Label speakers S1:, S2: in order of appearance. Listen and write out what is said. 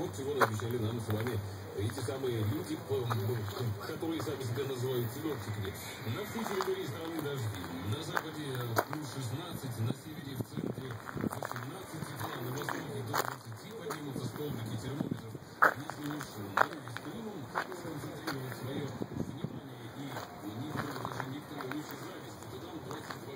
S1: вот чего обещали нам с вами эти самые люди, которые сами себя называют синоптиками. На всей территории страны дожди. На западе плюс 16, на севере в центре 18 тепла, на востоке до 20 поднимутся столбики термометров. Если уж на юге с климом сконцентрировать свое внимание и некоторые даже некоторые лучше зависти, то там 22